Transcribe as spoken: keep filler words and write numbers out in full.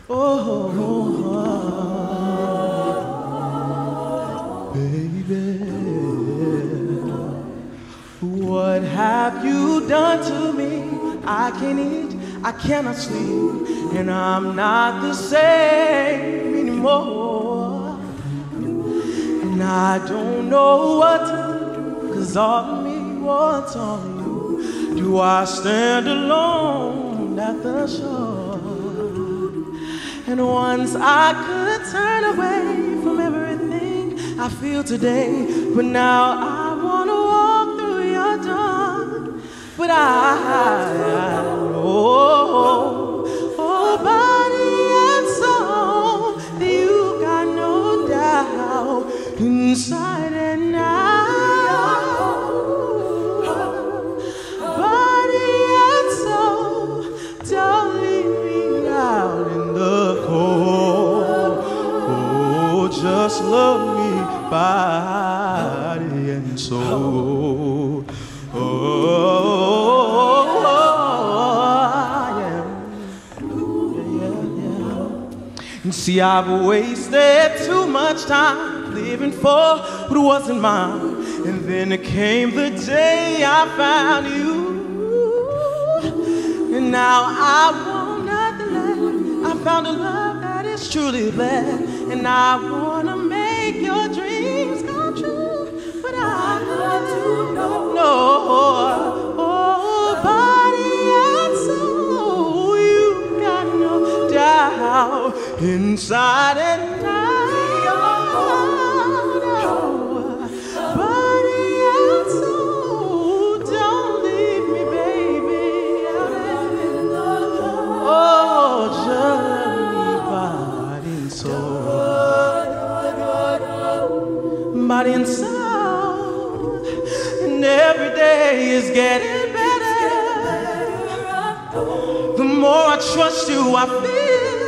Oh, baby, what have you done to me? I can't eat, I cannot sleep, and I'm not the same anymore. And I don't know what to do, 'cause all of me wants on you. Do I stand alone at the shore? And once I could turn away from everything I feel today, but now I wanna walk through your door. But I, oh, oh, body and soul, you got no doubt inside and out. Body and soul, don't leave me out in the cold. Oh, just love me, body and soul. Oh, yeah. Yeah, yeah. And see, I've wasted too much time living for what wasn't mine. And then it came the day I found you. And now I want nothing less. I found a love that is truly blessed. And I wanna make your dreams come true. But I got to know, no, oh, body and soul, you got no doubt inside and out. Oh, body and soul, don't leave me, baby. Oh, just me, body and soul, body and soul. And every day is getting better. The more I trust you, I feel